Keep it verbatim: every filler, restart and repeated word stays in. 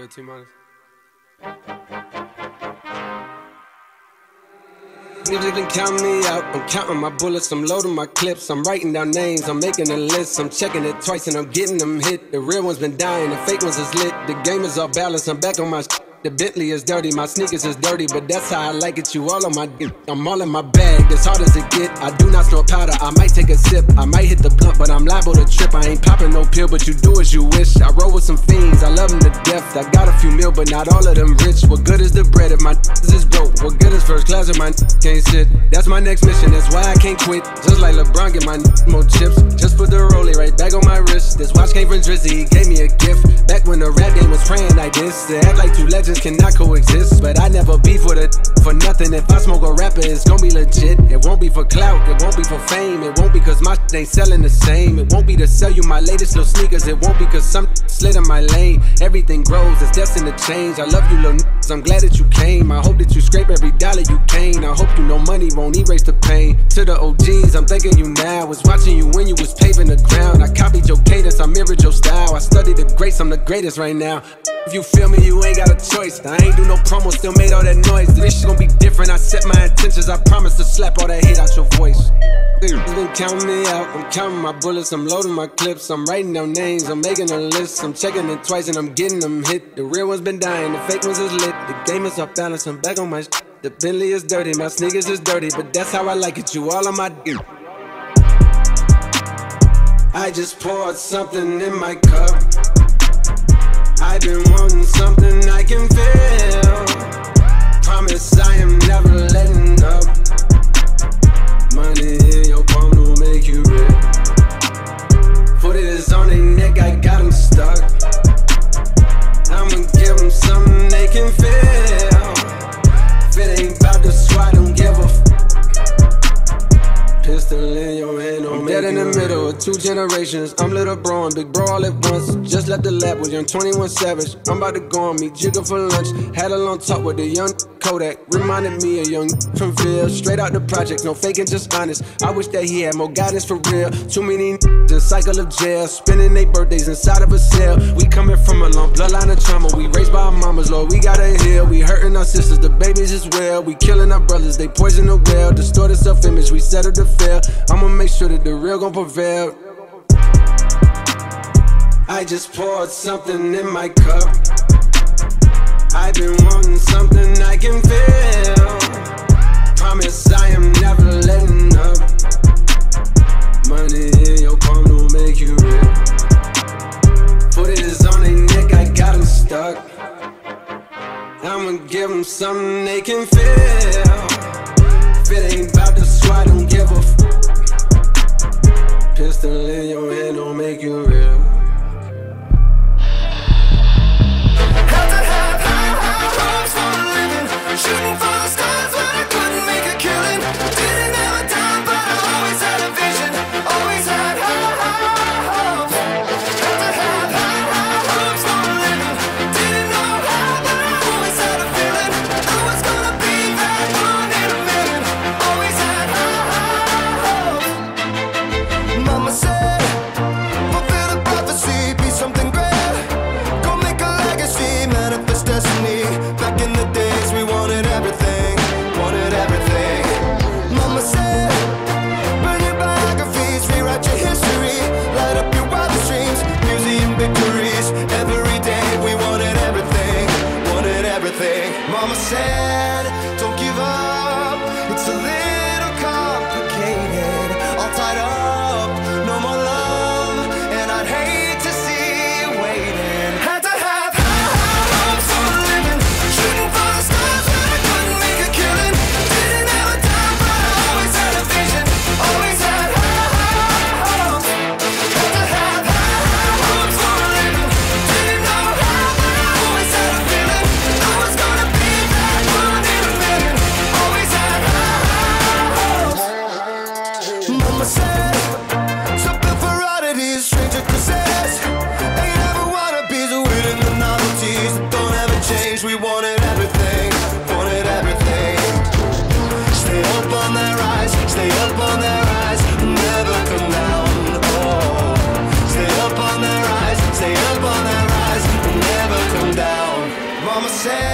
good, T-minus. Niggas been counting me out, I'm counting my bullets, I'm loading my clips, I'm writing down names, I'm making a list, I'm checking it twice and I'm getting them hit. The real ones been dying, the fake ones is lit, the game is off balance, I'm back on my shit. The Bentley is dirty, my sneakers is dirty, but that's how I like it, you all on my dick. I'm all in my bag, as hard as it get. I do not snort powder, I might take a sip, I might hit the blunt, but I'm liable to trip. I ain't popping no pill, but you do as you wish. I roll with some fiends, I love them to death. I got a few mil, but not all of them rich. What good is the bread if my is broke? What good is first class if my can't sit? That's my next mission, that's why I can't quit. Just like LeBron, get my more chips. Just put the rollie right back on my wrist. This watch came from Drizzy, he gave me a gift. Back when the rap game was praying like this. To act like two legends cannot coexist, but I never beef with it for nothing. If I smoke a rapper, it's gonna be legit. It won't be for clout, it won't be for fame. It won't be cause my shit ain't selling the same. It won't be to sell you my latest little sneakers. It won't be cause some slid in my lane. Everything grows, it's destined to change. I love you little niggas, I'm glad that you came. I hope that you scrape every dollar you came. I hope you know money won't erase the pain. To the O Gs, I'm thanking you now. Was watching you when you was paving the ground. I copied your cadence, I mirrored your style. I studied the greats, I'm the greatest right now. If you feel me, you ain't got a choice. I ain't do no promo, still made all that noise. This shit gon' be different, I set my intentions. I promise to slap all that hate out your voice. Niggas been counting me out, I'm counting my bullets, I'm loading my clips, I'm writing down names, I'm making a list, I'm checking it twice and I'm getting them hit. The real ones been dying, the fake ones is lit. The game is off balance, I'm back on my shit. The Bentley is dirty, my sneakers is dirty, but that's how I like it, you all on my dick. I just poured something in my cup. I've been wanting something I can feel. Promise I am never letting up. Money in your palm will make you real. Foot is on their neck, I got them stuck. I'ma give them something they can feel. If it ain't about the swat, don't give a f. Pistol in your hand, I'm dead in the middle of two generations. I'm little bro and big bro all at once. Just left the lab with young twenty-one Savage. I'm about to go on meet Jigga for lunch. Had a long talk with the young Kodak. Reminded me of young from Ville. Straight out the project, no faking, just honest. I wish that he had more guidance for real. Too many the cycle of jail, spending their birthdays inside of a cell. We coming from a long bloodline of trauma. We raised by our mamas, Lord, we gotta heal. We hurting our sisters, the babies as well. We killing our brothers, they poison the well. Distorted self-image, we settle to fail. I'ma make sure that the real gon' prevail. I just poured something in my cup. I've been wanting something I can feel. Promise I am never letting up. Money in your palm will make you real. Foot is on their neck, I got them stuck. I'ma give them something they can feel. If it ain't about the swat, don't give a f. Pistol in your hand don't make you real. Had to have high, high hopes for a living. Shooting for the stars when I couldn't make a killing. Didn't have a dime, but I always had a vision. Always had high, high hopes. Had to have high, high hopes for a living. Didn't know how, but I always had a feeling. I was gonna be that one in a million. Always had high, high hopes. Mama said, fulfill the prophecy, be something great. Go make a legacy, manifest destiny. Back in the days we wanted everything, wanted everything. Mama said, burn your biographies, rewrite your history. Light up your wildest dreams, museum victories. Every day we wanted everything, wanted everything. Mama said, don't give up, it's a little complicated. All tied up, no more love, and I'd hate to see you waiting. Had to have high, high hopes for a living. Shooting for the stars when I couldn't make a killing. Didn't have a dime, but I always had a vision. Always had high, high hopes. Had to have high, high hopes for a living. Didn't know how, but I always had a feeling. I was gonna be that one in a million. Always had high, high hopes. Mama said, something for oddities, stranger crusades. Ain't ever wannabes, waiting the novelties that don't ever change. We wanted everything, wanted everything. Stay up on that rise, stay up on that rise, never come down. Oh, stay up on that rise, stay up on that rise, never come down. said